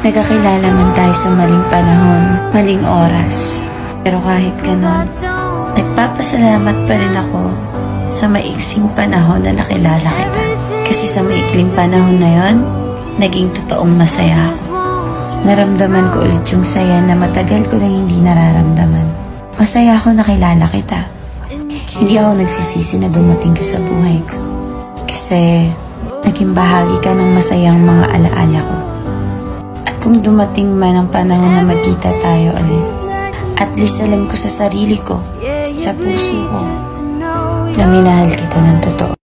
Nagkakilala man tayo sa maling panahon, maling oras. Pero kahit ganon, nagpapasalamat pa rin ako sa maiksing panahon na nakilala kita. Kasi sa maikling panahon na yon, naging totoong masaya ako. Naramdaman ko ulit yung saya na matagal ko nang hindi nararamdaman. Masaya ako nakilala kita. Hindi ako nagsisisi na dumating ka sa buhay ko. Kasi naging bahagi ka ng masayang mga alaala ko. At kung dumating man ang panahon na magkita tayo ulit, at least alam ko sa sarili ko, sa puso ko, na minahal kita ng totoo.